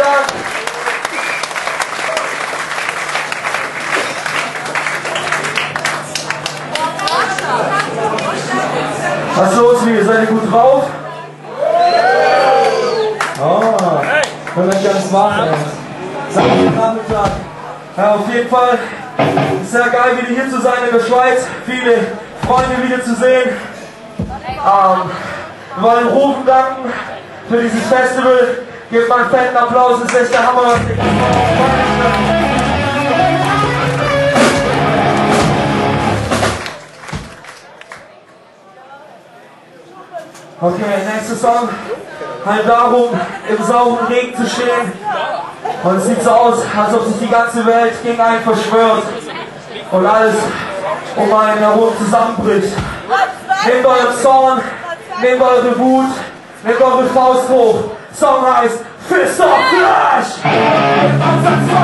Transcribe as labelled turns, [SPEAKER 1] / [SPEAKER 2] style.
[SPEAKER 1] Dank. Was ist los, Liebe? Seid ihr gut drauf? Oh, können wir ganz wach, ey. Samstag Nachmittag. Ja, auf jeden Fall sehr geil, wieder hier zu sein in der Schweiz. Viele Freunde wieder zu sehen. Wir wollen Rufen danken für dieses Festival. Gebt mal einen fetten Applaus, das ist echt der Hammer, was ihr Okay, nächster Song handelt darum, im sauren Regen zu stehen. Und es sieht so aus, als ob sich die ganze Welt gegen einen verschwört und alles um einen herum zusammenbricht. Nehmt euren Zorn, nehmt eure Wut, nehmt eure Faust hoch. Song heißt Fist of Flash!